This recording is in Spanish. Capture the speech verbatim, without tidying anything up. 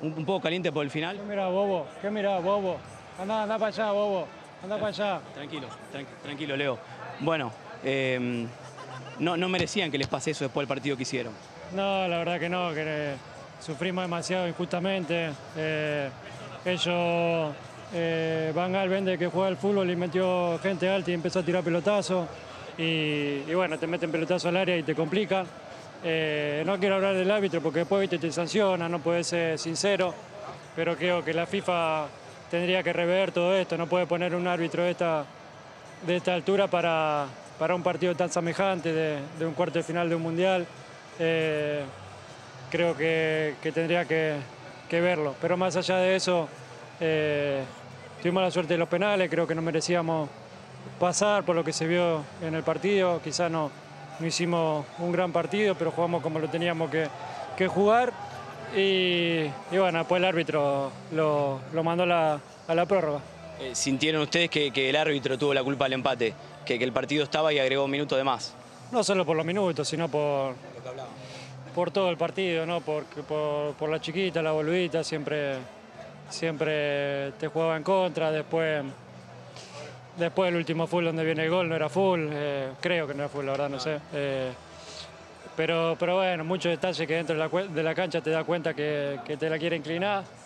un, un poco caliente por el final. ¿Qué mirá, bobo? ¿Qué mirá, bobo? Andá, andá para allá, bobo. Andá para allá. Tranquilo, tran- tranquilo, Leo. Bueno, eh, no, no merecían que les pase eso después del partido que hicieron. No, la verdad que no, que eh, sufrimos demasiado injustamente. Eh, ellos, eh, Van Gaal vende que juega al fútbol y metió gente alta y empezó a tirar pelotazos. Y, y bueno, te meten pelotazo al área y te complican. Eh, no quiero hablar del árbitro porque después viste, te sanciona, no puedes ser sincero. Pero creo que la FIFA tendría que rever todo esto, no puede poner un árbitro de esta, de esta altura para, para un partido tan semejante de, de un cuarto de final de un mundial. Eh, creo que, que tendría que, que verlo. Pero más allá de eso, eh, tuvimos la suerte de los penales, creo que no merecíamos pasar por lo que se vio en el partido. Quizás no, no hicimos un gran partido, pero jugamos como lo teníamos que, que jugar. Y, y bueno, después el árbitro lo, lo mandó a la, a la prórroga. Eh, ¿Sintieron ustedes que, que el árbitro tuvo la culpa del empate? Que, que el partido estaba y agregó un minuto de más. No solo por los minutos, sino por, por todo el partido, ¿no? por, por, por la chiquita, la boludita, siempre, siempre te jugaba en contra. Después, después el último full donde viene el gol no era full, eh, creo que no era full, la verdad, no sé. Eh, pero, pero bueno, muchos detalles que dentro de la, de la cancha te das cuenta que, que te la quiere inclinar.